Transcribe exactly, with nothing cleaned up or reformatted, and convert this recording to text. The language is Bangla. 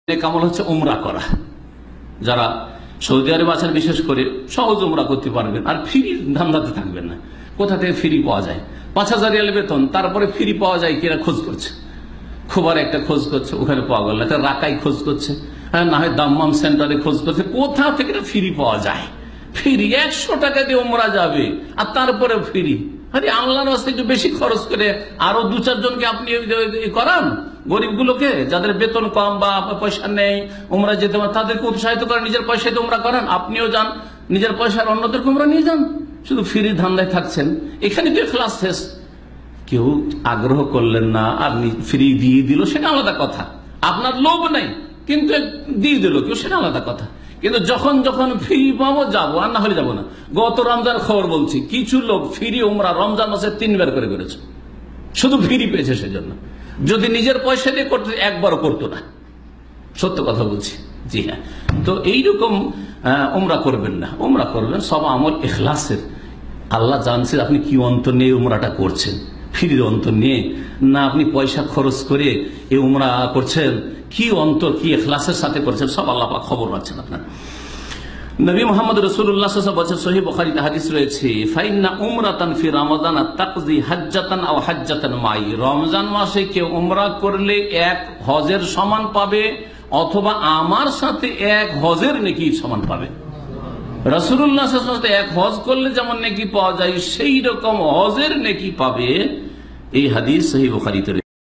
কামল হচ্ছে উমরা করা। যারা সৌদি আরব আছেন বিশেষ করে সহজ উমরা করতে পারবেন, আর ফ্রি ধান্দাতে থাকবেন না। কোথা থেকে ফ্রি পাওয়া যায়, পাঁচ হাজার রিয়াল বেতন, তারপরে ফ্রি পাওয়া যায় কিনা খোঁজ করছে, খুবার একটা খোঁজ করছে, ওখানে পাওয়া গেল না, রাকাই খোঁজ করছে, হ্যাঁ না হয় দাম্মাম সেন্টারে খোঁজ করছে, কোথা থেকে ফ্রি পাওয়া যায়। ফ্রি একশো টাকা দিয়ে উমরা যাবে আর তারপরে ফ্রি। আরে আল্লাহর রাস্তায় একটু বেশি খরচ করে আরো দু চারজনকে আপনি করান, গরিবগুলোকে যাদের বেতন কম বা পয়সা নেই উমরা যেতে পারে তাদেরকে উৎসাহিত করেন, নিজের পয়সায় তো উমরা করেন, আপনিও যান নিজের পয়সার, অন্যদেরকে উমরা নিয়ে যান। শুধু ফ্রি ধান্দায় থাকছেন, এখানে তো ক্লাস শেষ। কেউ আগ্রহ করলেন না আর ফ্রি দিয়ে দিল, সেটা আলাদা কথা। আপনার লোভ নেই কিন্তু দিয়ে দিল কেউ, সেটা আলাদা কথা। কিন্তু যখন যখন ফ্রি পাবো যাবো, আর না হলে যাবো না। গত রমজান খবর বলছি, কিছু লোক ফ্রি উমরা রমজান মাসে তিনবার করে করেছে, শুধু ফ্রি পেয়েছে সেজন্য। যদি নিজের পয়সা দিয়ে করতে একবারও করতো না, সত্য কথা বলছি। জি হ্যাঁ, তো এইরকম উমরা করবেন না। উমরা করবেন সব আমল ইখলাসের। আল্লাহ জানছে আপনি কি অন্তর নিয়ে উমরাটা করছেন, ফ্রির অন্তর নিয়ে না আপনি পয়সা খরচ করে এই উমরা করছেন, কি অন্তর কি ইখলাসের সাথে করছেন, সব আল্লাহ পাক খবর রাখছেন আপনার। নবী মুহাম্মদ রাসূলুল্লাহ সাল্লাল্লাহু আলাইহি ওয়াসাল্লাম সহিহ বুখারীতে হাদিস রয়েছে, ফাইন্না উমরাতান ফি রমাদান তাকজি হাজ্জাতান আও হাজ্জাতান মাই। রমজান মাসে কেউ উমরা করলে এক হজের সমান পাবে, অথবা আমার সাথে এক হজের নেকি সমান পাবে। রাসূলুল্লাহ সাল্লাল্লাহু আলাইহি ওয়াসাল্লাম এক হজ করলে যেমন নেকি পাওয়া যায়, সেই রকম হজের নেকি পাবে। এই হাদিস সহিহ বুখারীতে।